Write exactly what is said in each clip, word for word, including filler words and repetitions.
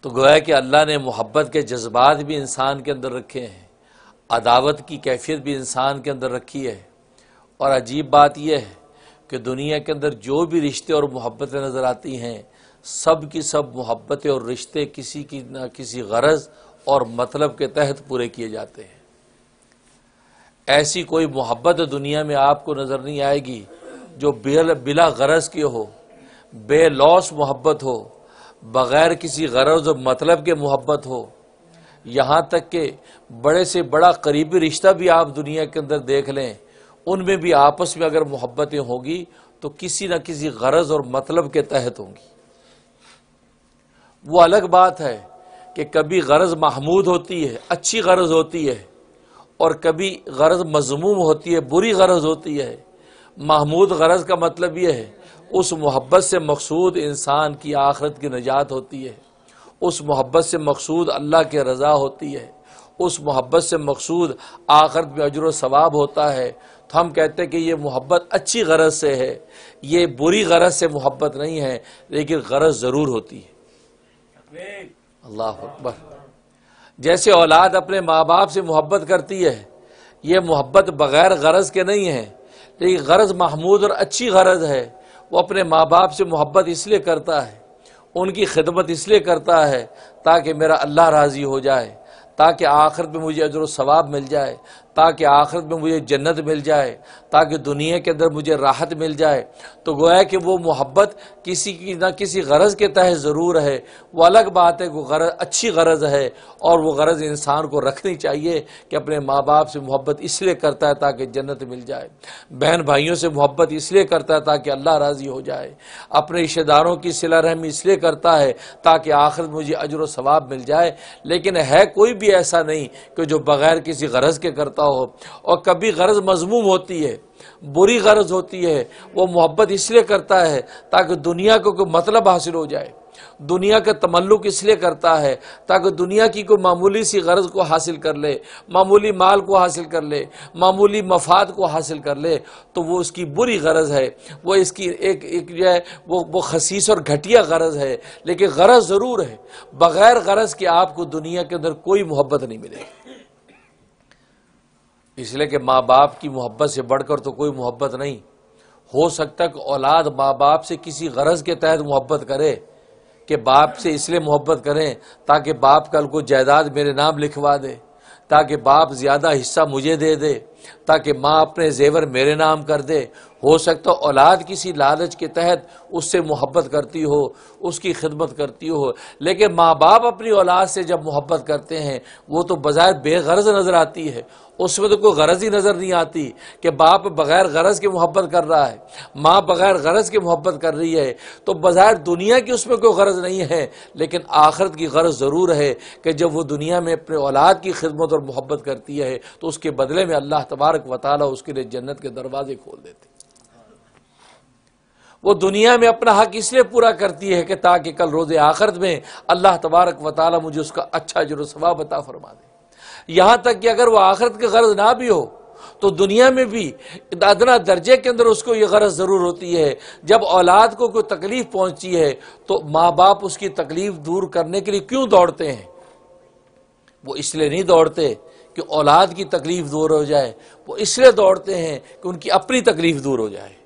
تو گویا کہ اللہ نے محبت کے جذبات بھی انسان کے اندر رکھے ہیں، عداوت کی کیفیت بھی انسان کے اندر رکھی ہے، اور عجیب بات یہ ہے کہ دنیا کے اندر جو بھی رشتے اور محبتیں نظر آتی ہیں، سب کی سب محبتیں اور رشتے کسی کی نہ کسی غرض اور مطلب کے تحت پورے کیے جاتے ہیں۔ ایسی کوئی محبت دنیا میں آپ کو نظر نہیں آئے گی جو بلا غرض کی ہو، بے لوث محبت ہو، بغیر کسی غرض و مطلب کے محبت ہو۔ یہاں تک کہ بڑے سے بڑا قریبی رشتہ بھی آپ دنیا کے اندر دیکھ لیں، ان میں بھی آپس میں اگر محبتیں ہوگی تو کسی نہ کسی غرض اور مطلب کے تحت ہوں گی۔ وہ الگ بات ہے کہ کبھی غرض محمود ہوتی ہے، اچھی غرض ہوتی ہے، اور کبھی غرض مذموم ہوتی ہے، بری غرض ہوتی ہے۔ محمود غرض کا مطلب یہ ہے اس محبت سے مقصود انسان کی آخرت کی نجات ہوتی ہے، اس محبت سے مقصود اللہ کی رضا ہوتی ہے، اس محبت سے مقصود آخرت میں اجر و ثواب ہوتا ہے۔ تو ہم کہتے ہیں کہ یہ محبت اچھی غرض سے ہے، یہ بری غرض سے محبت نہیں ہے، لیکن غرض ضرور ہوتی ہے۔ اللہ اکبر۔ جیسے اولاد اپنے ماں باپ سے محبت کرتی ہے، یہ محبت بغیر غرض کے نہیں ہے، لیکن غرض محمود اور اچھی غرض ہے۔ وہ اپنے ماں باپ سے محبت اس لیے کرتا ہے، ان کی خدمت اس لیے کرتا ہے تاکہ میرا اللہ راضی ہو جائے، تاکہ آخرت میں مجھے اجر و ثواب مل جائے، تاکہ آخرت میں مجھے جنت مل جائے، تاکہ دنیا کے اندر مجھے راحت مل جائے۔ تو گویا کہ وہ محبت کسی کی نہ کسی غرض کے تحت ضرور ہے۔ وہ الگ بات ہے کہ وہ غرض اچھی غرض ہے، اور وہ غرض انسان کو رکھنی چاہیے کہ اپنے ماں باپ سے محبت اس لیے کرتا ہے تاکہ جنت مل جائے، بہن بھائیوں سے محبت اس لیے کرتا ہے تاکہ اللہ راضی ہو جائے، اپنے رشتہ داروں کی صلہ رحمی اس لیے کرتا ہے تاکہ آخرت مجھے اجر و ثواب مل جائے۔ لیکن ہے کوئی بھی ایسا نہیں کہ جو بغیر کسی غرض کے کرتا ہو۔ اور کبھی غرض مذموم ہوتی ہے، بری غرض ہوتی ہے، وہ محبت اس لیے کرتا ہے تاکہ دنیا کو کوئی مطلب حاصل ہو جائے، دنیا کا تملک اس لیے کرتا ہے تاکہ دنیا کی کوئی معمولی سی غرض کو حاصل کر لے، معمولی مال کو حاصل کر لے، معمولی مفاد کو حاصل کر لے، تو وہ اس کی بری غرض ہے، وہ اس کی ایک ایک جو ہے وہ وہ خسیس اور گھٹیا غرض ہے۔ لیکن غرض ضرور ہے، بغیر غرض کے آپ کو دنیا کے اندر کوئی محبت نہیں ملے گی۔ اس لیے کہ ماں باپ کی محبت سے بڑھ کر تو کوئی محبت نہیں ہو سکتا کہ اولاد ماں باپ سے کسی غرض کے تحت محبت کرے، کہ باپ سے اس لیے محبت کریں تاکہ باپ کل کو جائیداد میرے نام لکھوا دے، تاکہ باپ زیادہ حصہ مجھے دے دے، تاکہ ماں اپنے زیور میرے نام کر دے۔ ہو سکتا اولاد کسی لالچ کے تحت اس سے محبت کرتی ہو، اس کی خدمت کرتی ہو، لیکن ماں باپ اپنی اولاد سے جب محبت کرتے ہیں وہ تو بظاہر بے غرض نظر آتی ہے، اس میں تو کوئی غرض ہی نظر نہیں آتی کہ باپ بغیر غرض کے محبت کر رہا ہے، ماں بغیر غرض کے محبت کر رہی ہے، تو بظاہر دنیا کی اس میں کوئی غرض نہیں ہے، لیکن آخرت کی غرض ضرور ہے کہ جب وہ دنیا میں اپنے اولاد کی خدمت اور محبت کرتی ہے تو اس کے بدلے میں اللہ تبارک و تعالیٰ اس کے لیے جنت کے دروازے کھول دیتے۔ وہ دنیا میں اپنا حق اس لیے پورا کرتی ہے کہ تاکہ کل روز آخرت میں اللہ تبارک و تعالیٰ مجھے اس کا اچھا اجر و ثواب عطا فرما دے۔ یہاں تک کہ اگر وہ آخرت کی غرض نہ بھی ہو تو دنیا میں بھی ادنا درجے کے اندر اس کو یہ غرض ضرور ہوتی ہے، جب اولاد کو کوئی تکلیف پہنچی ہے تو ماں باپ اس کی تکلیف دور کرنے کے لیے کیوں دوڑتے ہیں؟ وہ اس لیے نہیں دوڑتے کہ اولاد کی تکلیف دور ہو جائے، وہ اس لیے دوڑتے ہیں کہ ان کی اپنی تکلیف دور ہو جائے۔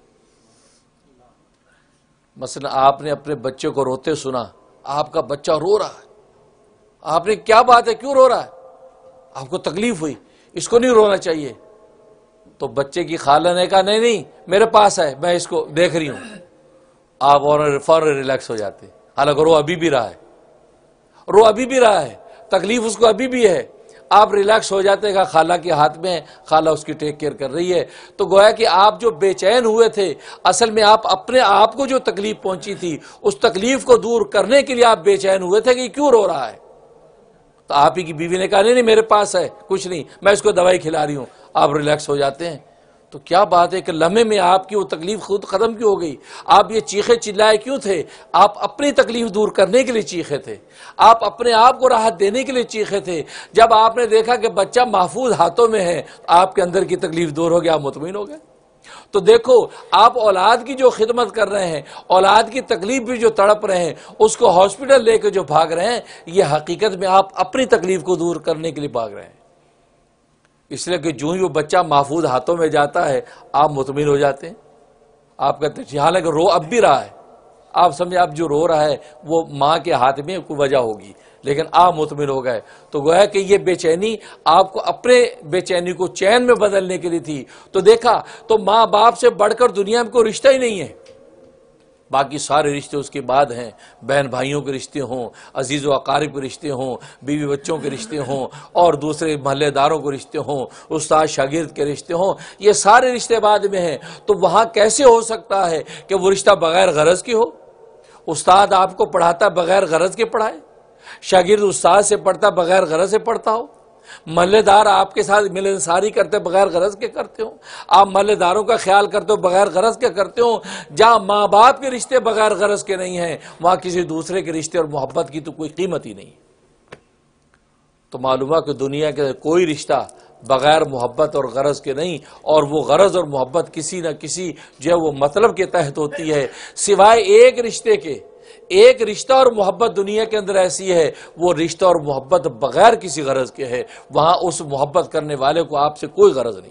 مثلا آپ نے اپنے بچے کو روتے سنا، آپ کا بچہ رو رہا ہے، آپ نے کیا بات ہے کیوں رو رہا ہے؟ آپ کو تکلیف ہوئی، اس کو نہیں رونا چاہیے، تو بچے کی خالہ نے کہا نہیں نہیں میرے پاس ہے میں اس کو دیکھ رہی ہوں، آپ اور فوراً ریلیکس ہو جاتے، حالانکہ رو ابھی بھی رہا ہے، رو ابھی بھی رہا ہے، تکلیف اس کو ابھی بھی ہے، آپ ریلیکس ہو جاتے کہ خالہ کے ہاتھ میں، خالہ اس کی ٹیک کیئر کر رہی ہے۔ تو گویا کہ آپ جو بے چین ہوئے تھے، اصل میں آپ اپنے آپ کو جو تکلیف پہنچی تھی اس تکلیف کو دور کرنے کے لیے آپ بے چین ہوئے تھے کہ یہ کیوں رو رہا ہے، تو آپ ہی کی بیوی نے کہا نہیں نہیں میرے پاس ہے کچھ نہیں میں اس کو دوائی کھلا رہی ہوں، آپ ریلیکس ہو جاتے ہیں۔ تو کیا بات ہے کہ لمحے میں آپ کی وہ تکلیف خود ختم کیوں ہو گئی؟ آپ یہ چیخے چلائے کیوں تھے؟ آپ اپنی تکلیف دور کرنے کے لیے چیخے تھے، آپ اپنے آپ کو راحت دینے کے لیے چیخے تھے۔ جب آپ نے دیکھا کہ بچہ محفوظ ہاتھوں میں ہے، آپ کے اندر کی تکلیف دور ہو گیا، آپ مطمئن ہو گئے۔ تو دیکھو آپ اولاد کی جو خدمت کر رہے ہیں، اولاد کی تکلیف بھی جو تڑپ رہے ہیں، اس کو ہاسپٹل لے کے جو بھاگ رہے ہیں، یہ حقیقت میں آپ اپنی تکلیف کو دور کرنے کے لیے بھاگ رہے ہیں۔ اس لیے کہ جو ہی وہ بچہ محفوظ ہاتھوں میں جاتا ہے آپ مطمئن ہو جاتے ہیں۔ آپ کہتے ہیں حالانکہ رو اب بھی رہا ہے، آپ سمجھے اب جو رو رہا ہے وہ ماں کے ہاتھ میں کوئی وجہ ہوگی، لیکن آپ مطمئن ہو گئے۔ تو گویا کہ یہ بے چینی آپ کو اپنے بے چینی کو چین میں بدلنے کے لیے تھی۔ تو دیکھا تو ماں باپ سے بڑھ کر دنیا میں کوئی رشتہ ہی نہیں ہے، باقی سارے رشتے اس کے بعد ہیں، بہن بھائیوں کے رشتے ہوں، عزیز و اقارب کے رشتے ہوں، بیوی بچوں کے رشتے ہوں، اور دوسرے محلے داروں کے رشتے ہوں، استاد شاگرد کے رشتے ہوں، یہ سارے رشتے بعد میں ہیں۔ تو وہاں کیسے ہو سکتا ہے کہ وہ رشتہ بغیر غرض کے ہو؟ استاد آپ کو پڑھاتا بغیر غرض کے پڑھائے، شاگرد استاد سے پڑھتا بغیر غرض سے پڑھتا ہو، محلے دار آپ کے ساتھ ملنساری کرتے بغیر غرض کے کرتے ہو، آپ محلے داروں کا خیال کرتے ہو بغیر غرض کے کرتے ہو۔ جہاں ماں باپ کے رشتے بغیر غرض کے نہیں ہیں، وہاں کسی دوسرے کے رشتے اور محبت کی تو کوئی قیمت ہی نہیں۔ تو معلوم ہے کہ دنیا کے کوئی رشتہ بغیر محبت اور غرض کے نہیں، اور وہ غرض اور محبت کسی نہ کسی جو ہے وہ مطلب کے تحت ہوتی ہے، سوائے ایک رشتے کے۔ ایک رشتہ اور محبت دنیا کے اندر ایسی ہے، وہ رشتہ اور محبت بغیر کسی غرض کے ہے، وہاں اس محبت کرنے والے کو آپ سے کوئی غرض نہیں،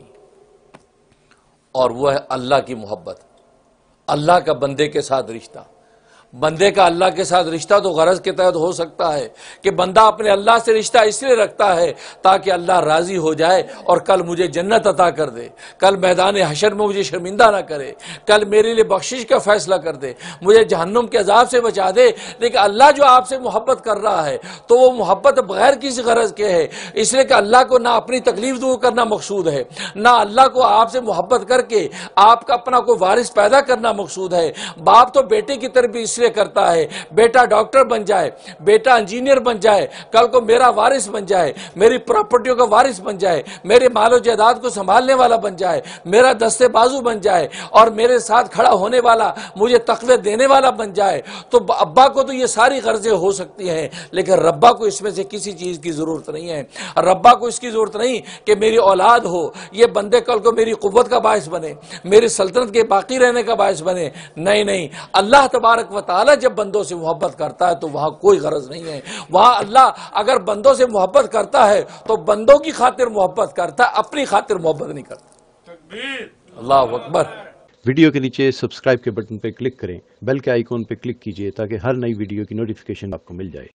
اور وہ ہے اللہ کی محبت، اللہ کا بندے کے ساتھ رشتہ۔ بندے کا اللہ کے ساتھ رشتہ تو غرض کے تحت ہو سکتا ہے کہ بندہ اپنے اللہ سے رشتہ اس لیے رکھتا ہے تاکہ اللہ راضی ہو جائے اور کل مجھے جنت عطا کر دے، کل میدان حشر میں مجھے شرمندہ نہ کرے، کل میرے لیے بخشش کا فیصلہ کر دے، مجھے جہنم کے عذاب سے بچا دے۔ لیکن اللہ جو آپ سے محبت کر رہا ہے تو وہ محبت بغیر کسی غرض کے ہے، اس لیے کہ اللہ کو نہ اپنی تکلیف دور کرنا مقصود ہے، نہ اللہ کو آپ سے محبت کر کے آپ کا اپنا کوئی وارث پیدا کرنا مقصود ہے۔ باپ تو بیٹے کی تربیت اس لیے کرتا ہے بیٹا ڈاکٹر بن جائے، بیٹا انجینئر بن جائے، کل کو میرا وارث بن جائے، میری پراپرٹیوں کا وارث بن جائے، میرے مال و جائیداد کو سنبھالنے والا بن جائے، میرا دستے بازو بن جائے، اور میرے ساتھ کھڑا ہونے والا، مجھے تقویت دینے والا بن جائے۔ تو ابا کو تو یہ ساری غرضیں ہو سکتی ہیں، لیکن ربا کو اس میں سے کسی چیز کی ضرورت نہیں ہے۔ ربا کو اس کی ضرورت نہیں کہ میری اولاد ہو، یہ بندے کل کو میری قوت کا باعث بنے، میری سلطنت کے باقی رہنے کا باعث بنے۔ نہیں نہیں، اللہ تبارک و تعالی جب بندوں سے محبت کرتا ہے تو وہاں کوئی غرض نہیں ہے۔ وہاں اللہ اگر بندوں سے محبت کرتا ہے تو بندوں کی خاطر محبت کرتا ہے، اپنی خاطر محبت نہیں کرتا۔ اللہ اکبر۔ ویڈیو کے نیچے سبسکرائب کے بٹن پہ کلک کریں، بیل کے آئیکن پہ کلک کیجئے تاکہ ہر نئی ویڈیو کی نوٹیفیکیشن آپ کو مل جائے۔